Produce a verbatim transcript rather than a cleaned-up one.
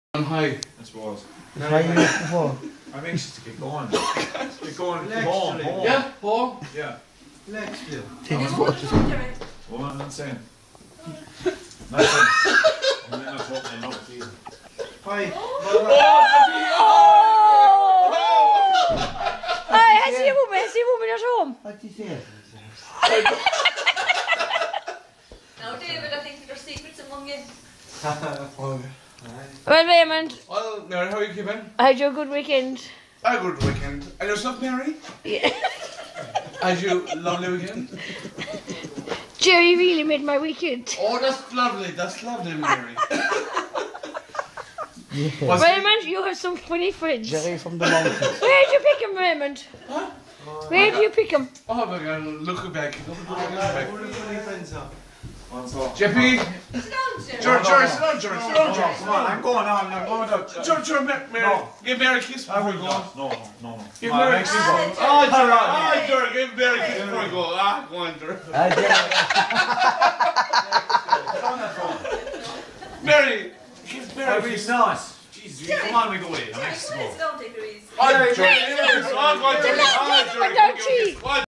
I'm high. I suppose. High enough before. I'm anxious to get going. Get going. Come on, home. Yeah, Paul? Yeah. Legs still. It's what Well, I'm not saying. Nothing. I'm not talking enough either. Hi. Hey, I see a woman, I see a woman at home. What you say? Now, David, I think there's secrets among you. Well, Raymond, Well, Mary, how are you keeping? I had you a good weekend. A good weekend. And yourself, Mary? Yeah. Had you a lovely weekend? Jerry really made my weekend. Oh, that's lovely. That's lovely, Mary. Yeah. Was it- Raymond, you have some funny friends. Jerry from the mountains. Where did you pick him, Raymond? Huh? Where do you pick him? Oh my God! Look back. Look back. What's up? Jeppy. Sit down, Jerry. George, George, sit down, George. Sit down, George. Come on, I'm going on. I'm going to. George, George, Ma- Mary. No. Give Mary a kiss I before will you go. go. No, no, no, no. Give Come on, Mary a next kiss. you Ah, go. Oh, George. All Oh, right. George. Give Mary a kiss before you go. Ah, go on, George. Ah, Jerry. Mary. Give Mary a That'd be kiss. nice. Jesus, come on, we go away. I'm Jerry, next to come on, go. sit down, take it easy. Oh, George. Jerry, Oh, go on, George. Jerry, Oh, George. Jerry, Give her a kiss. Go on.